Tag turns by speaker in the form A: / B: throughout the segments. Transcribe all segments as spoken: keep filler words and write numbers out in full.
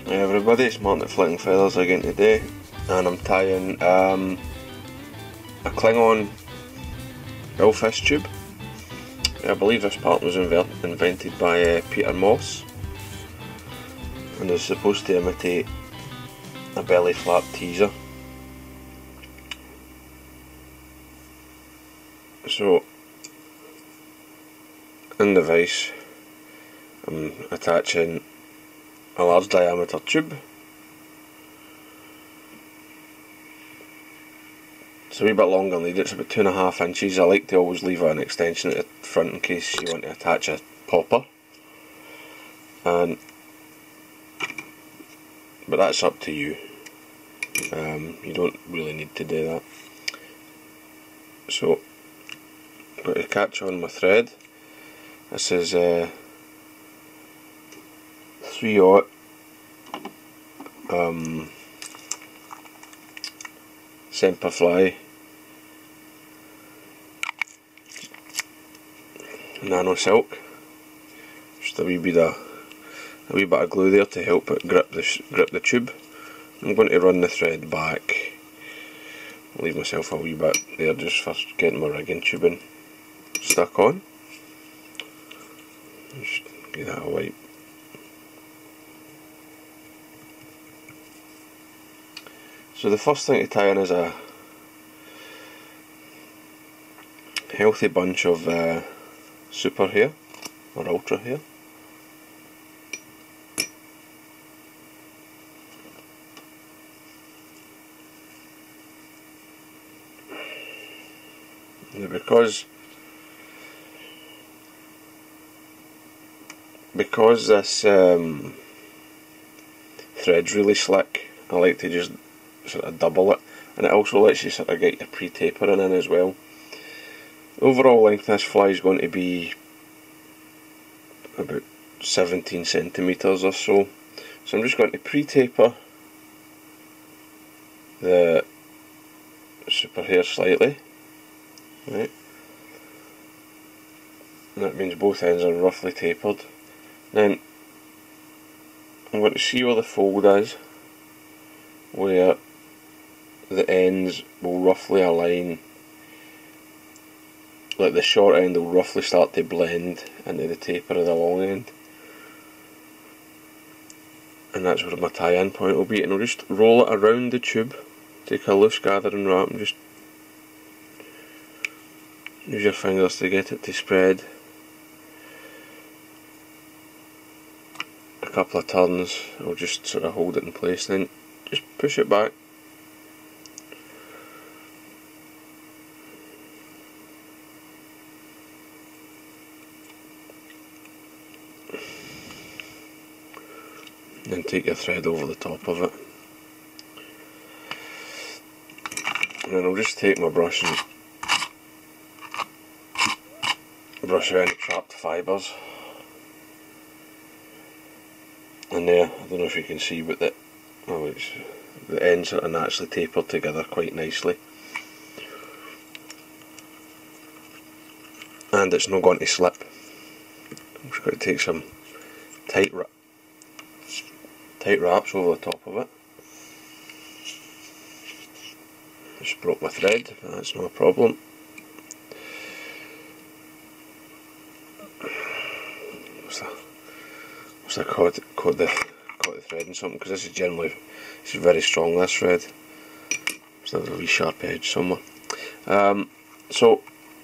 A: Hey everybody, it's Martin at Flicking Feathers again today, and I'm tying um, a Klingon billfish tube. I believe this part was inv invented by uh, Peter Moss, and is supposed to imitate a belly flap teaser. So, in the vise, I'm attaching a large diameter tube. It's a wee bit longer than it's about two and a half inches. I like to always leave an extension at the front in case you want to attach a popper. And but that's up to you. Um, you don't really need to do that. So, I've got to catch on my thread. This is uh, three aught um, Semperfli nano silk. Just a wee bit of a wee bit of glue there to help it grip the grip the tube. I'm going to run the thread back. Leave myself a wee bit there just for getting my rigging tubing stuck on. Just give that a wipe. So the first thing to tie in is a healthy bunch of uh, super hair or ultra hair. Now because because this um, thread's really slick, I like to just sort of double it, and it also lets you sort of get your pre-tapering in as well. The overall length of this fly is going to be about seventeen centimetres or so. So I'm just going to pre-taper the super hair slightly, right? And that means both ends are roughly tapered. Then I'm going to see where the fold is, where the ends will roughly align, like the short end will roughly start to blend into the taper of the long end, and that's where my tie-in point will be. And I'll just roll it around the tube, take a loose gathering wrap and just use your fingers to get it to spread. A couple of turns, I'll just sort of hold it in place, then just push it back. Then take your thread over the top of it. And then I'll just take my brush and brush out any trapped fibres. And there, I don't know if you can see, but the, oh, it's, the ends are naturally tapered together quite nicely. And it's not going to slip. I'm just going to take some tight wrap. Tight wraps over the top of it. Just broke my thread, but that's no problem. What's that? What's that caught? Caught the caught the thread in something, because this is generally this is very strong. This thread. There's a wee sharp edge somewhere. Um, so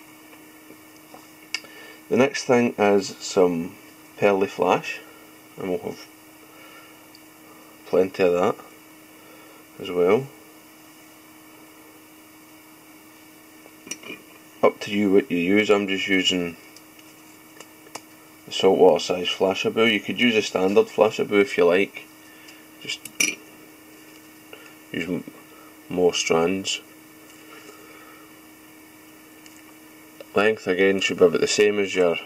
A: the next thing is some pearly flash, and we'll have plenty of that as well. Up to you what you use. I'm just using the saltwater size Flashabou. You could use a standard Flashabou if you like. Just use more strands. Length again should be about the same as your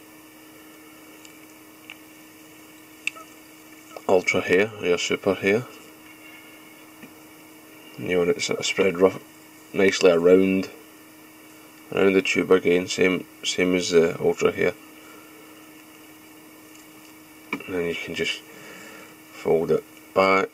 A: ultra hair or your super hair. And you want it to sort of spread rough, nicely around around the tube again, same same as the ultra hair. And then you can just fold it back,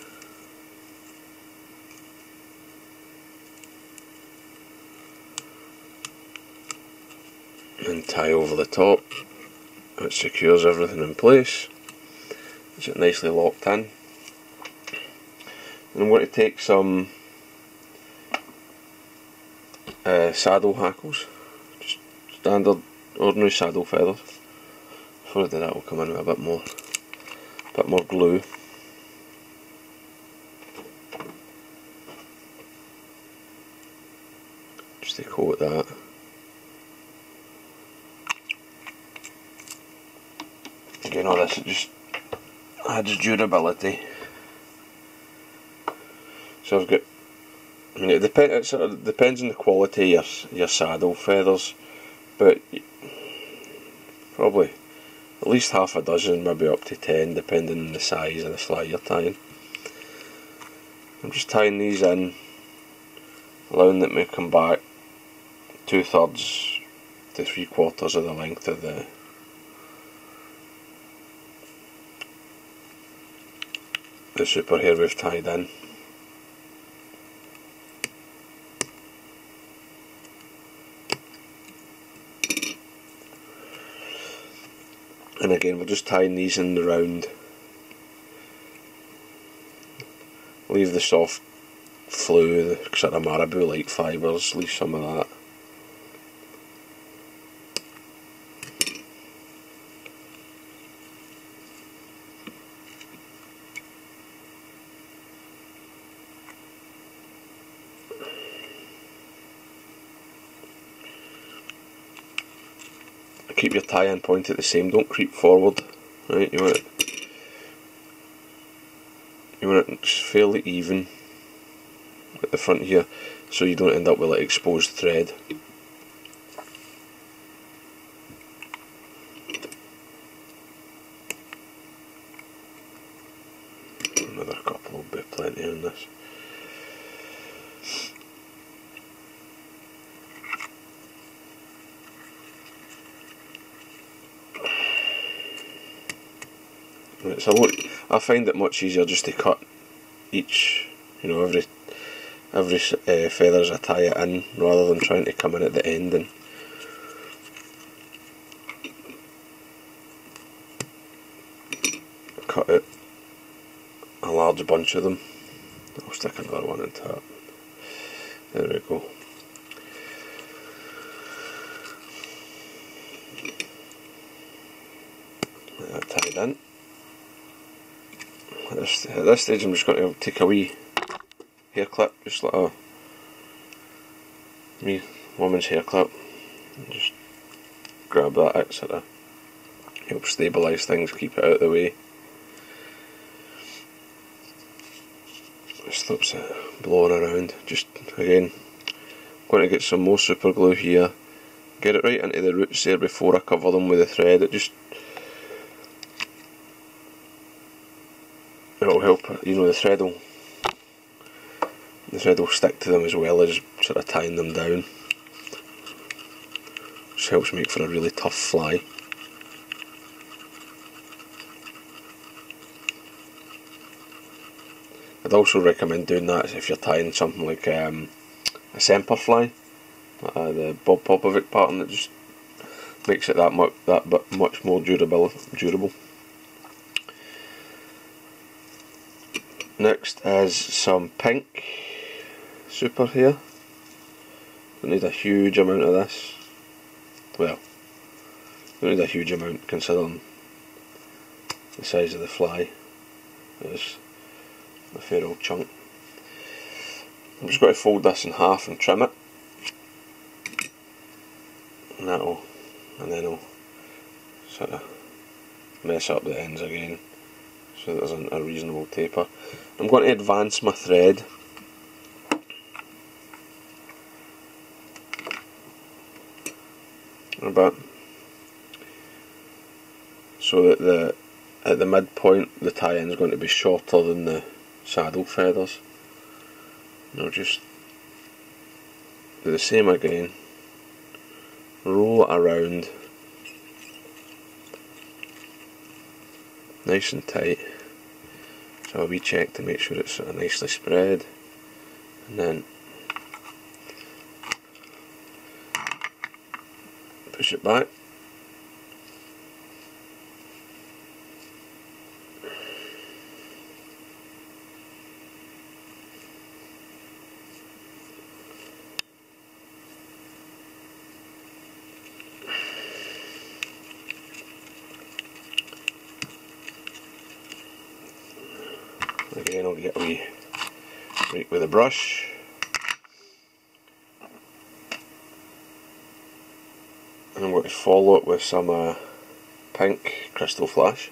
A: and tie over the top, which secures everything in place. It's nicely locked in. And I'm going to take some uh, saddle hackles, just standard ordinary saddle feathers. Before I do that, we'll come in with a bit more, bit more glue. Just to coat that. Again, all this just adds durability. So I've got, I mean, it, depend, it sort of depends on the quality of your, your saddle feathers, but probably at least half a dozen, maybe up to ten, depending on the size of the fly you're tying. I'm just tying these in, allowing them to come back two thirds to three quarters of the length of the the super hair we've tied in. And again, we're just tying these in the round. Leave the soft flue, the sort of marabou like fibres, leave some of that. Keep your tie-in point at the same, don't creep forward, right? You want it, you want it fairly even at the front here, so you don't end up with like exposed thread. Another couple will be plenty on this. It's a lot. I find it much easier just to cut each, you know, every every uh, feather as I tie it in, rather than trying to come in at the end and cut out a large bunch of them. I'll stick another one into that. There we go. That tied in. At this, at this stage I'm just going to take a wee hair clip, just like a wee woman's hair clip, and just grab that. It sort of helps stabilise things, keep it out of the way. It stops it blowing around. Just again, going to get some more super glue here, get it right into the roots there before I cover them with the thread. It just it'll help, you know, the thread will the thread will stick to them as well as sort of tying them down, which helps make for a really tough fly. I'd also recommend doing that if you're tying something like um, a Semper fly, uh, the Bob Popovic pattern, that just makes it that much that but much more durable. Durable. Next is some pink super hair. Don't need a huge amount of this. Well, don't need a huge amount considering the size of the fly. It's a fair old chunk. I'm just going to fold this in half and trim it, and that'll, and then I'll sort of mess up the ends again, so there's a, a reasonable taper. I'm going to advance my thread a bit, so that the at the midpoint the tie-in is going to be shorter than the saddle feathers. And I'll just do the same again, roll it around nice and tight, Just have a wee check to make sure it's sort of nicely spread, and then push it back. Again, I'll get a wee rake with a brush. And I'm going to follow it with some uh, pink Crystal Flash.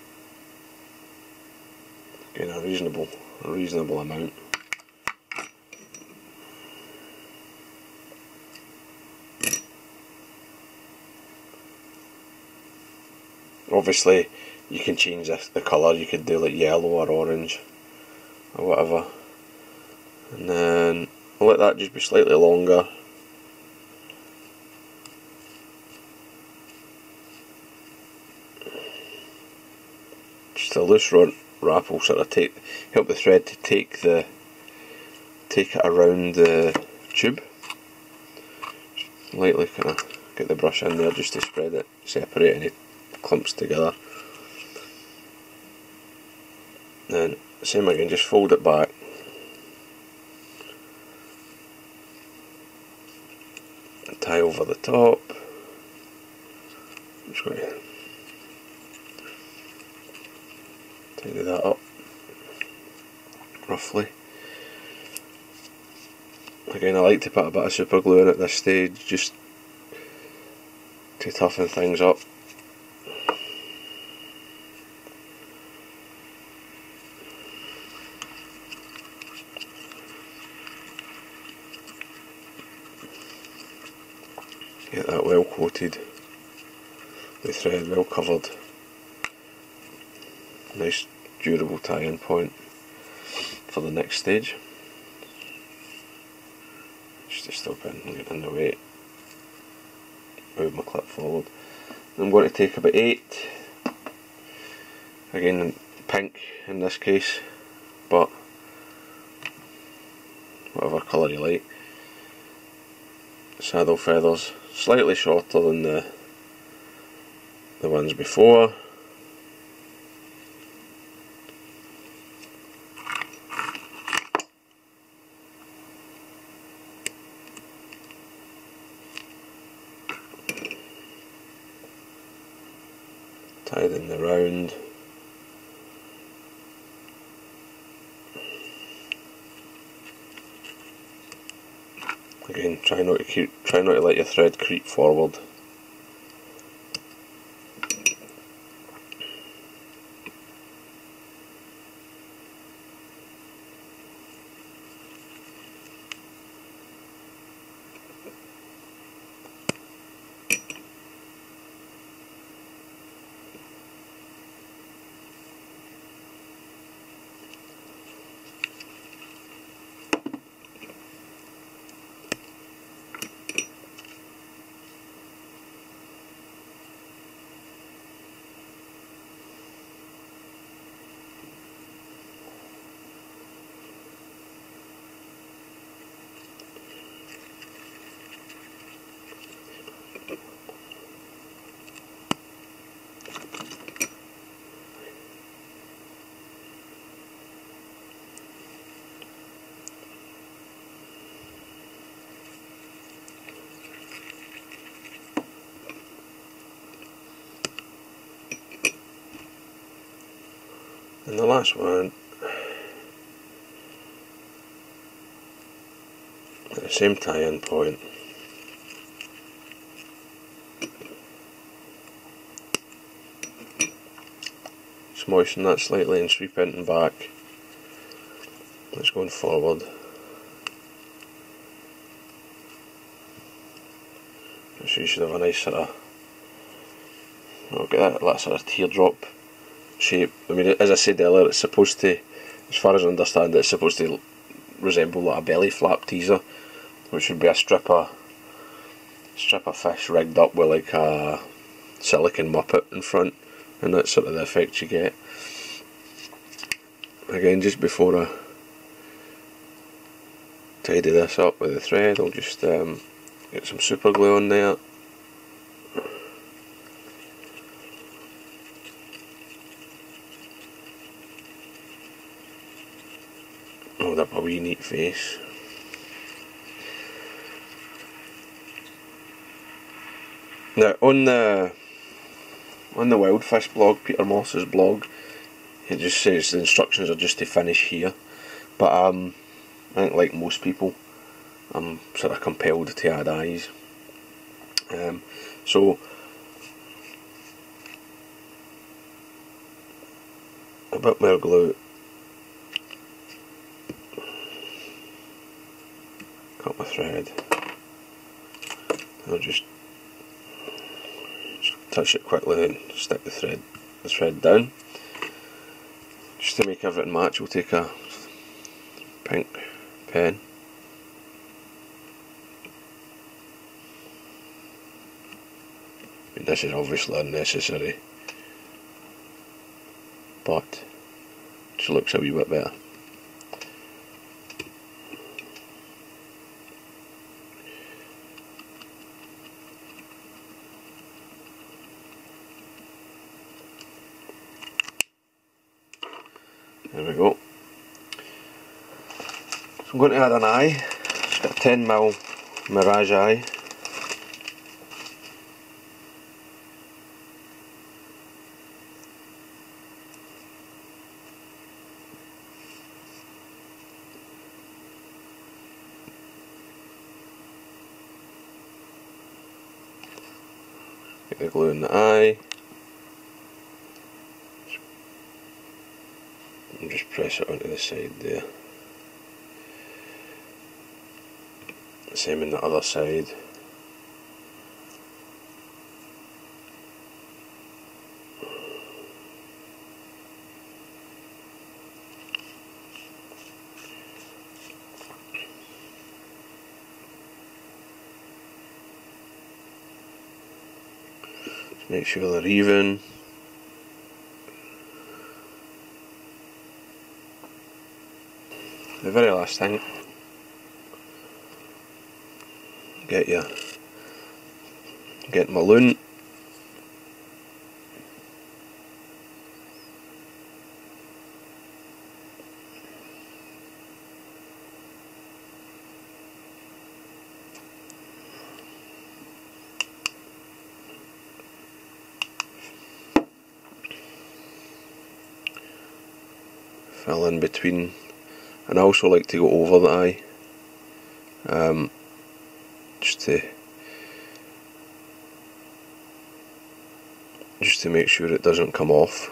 A: Again, a reasonable, a reasonable amount. Obviously, you can change the, the colour. You could do like yellow or orange or whatever, and then I'll let that just be slightly longer. Just a loose wrap will sort of take help the thread to take the take it around the tube. Just lightly kind of get the brush in there just to spread it, separate any clumps together. Then same again, just fold it back. And tie over the top. I'm just going to tidy that up roughly. Again, I like to put a bit of super glue in at this stage just to toughen things up. Get that well coated with thread, well covered. Nice durable tie-in point for the next stage. Just to stop it and get in the way. Move my clip forward. I'm going to take about eight. Again, pink in this case, but whatever colour you like. Saddle feathers, slightly shorter than the the ones before. Tied in the round. Again, try not to keep, try not to let your thread creep forward. And the last one, at the same tie-in point, just moisten that slightly and sweep it and back. It's going forward. So you should have a nice sort of, I'll get that, that sort of teardrop shape. I mean, as I said earlier, it's supposed to, as far as I understand it, it's supposed to resemble like a belly flap teaser, which would be a strip of, strip of fish rigged up with like a silicone muppet in front, and that's sort of the effect you get. again, just before I tidy this up with the thread, I'll just um, get some super glue on there. Hold up a wee neat face. Now on the on the Wildfish blog, Peter Moss's blog, it just says the instructions are just to finish here, but um, I think like most people, I'm sort of compelled to add eyes. Um, so a bit more glue, cut my thread, I'll just, just touch it quickly and stick the thread the thread down. Just to make everything match, we'll take a pink pen. I mean, this is obviously unnecessary, but it just looks a wee bit better. There we go. So I'm going to add an eye. It's got a ten mil Mirage eye. Get the glue in the eye. And just press it onto the side there. Same in the other side. Just make sure they're even. The very last thing, get your get my loon, fill in between. And I also like to go over the eye, um, just to just to make sure it doesn't come off,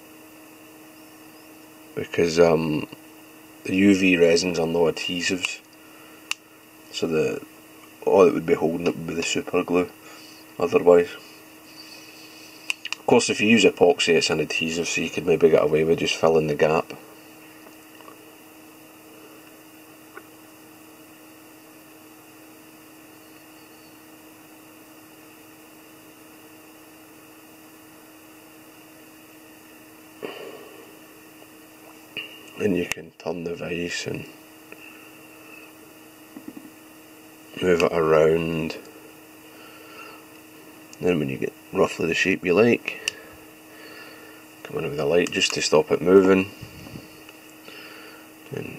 A: because um, the U V resins are no adhesives, so the all that would be holding it would be the super glue. Otherwise, of course, if you use epoxy, it's an adhesive, so you could maybe get away with just filling the gap. Then you can turn the vise and move it around. Then when you get roughly the shape you like, come in with the light just to stop it moving. And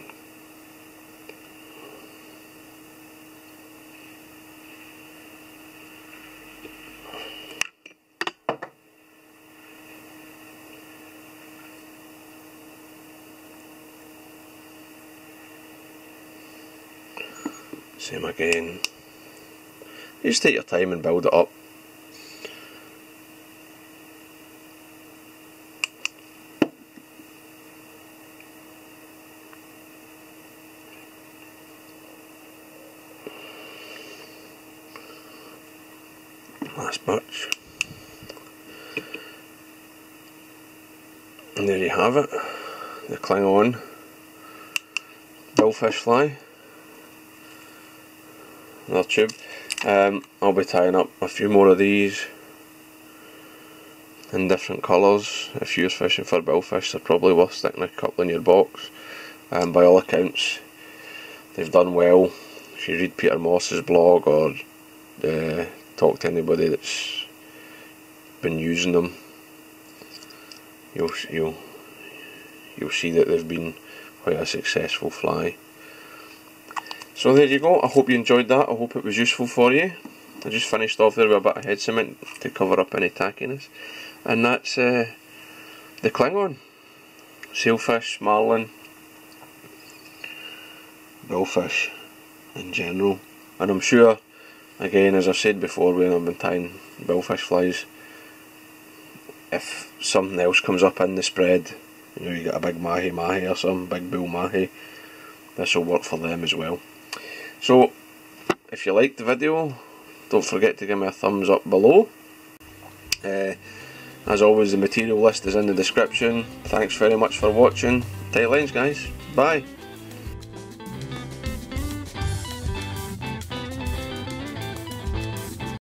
A: same again. You just take your time and build it up. Last batch. And there you have it. The Klingon billfish fly. Another tube. Um, I'll be tying up a few more of these in different colours. If you're fishing for billfish, they're probably worth sticking a couple in your box. And by all accounts, they've done well. If you read Peter Moss's blog or uh, talk to anybody that's been using them, you'll you'll you'll see that they've been quite a successful fly. So there you go. I hope you enjoyed that. I hope it was useful for you. I just finished off there with a bit of head cement to cover up any tackiness, and that's uh, the Klingon, sailfish, marlin, billfish in general. And I'm sure, again, as I've said before when I've been tying billfish flies, if something else comes up in the spread, you know, you get a big mahi mahi or some big bull mahi, this will work for them as well. So if you liked the video, don't forget to give me a thumbs up below. Uh, as always, the material list is in the description. Thanks very much for watching. Tight lines, guys. Bye.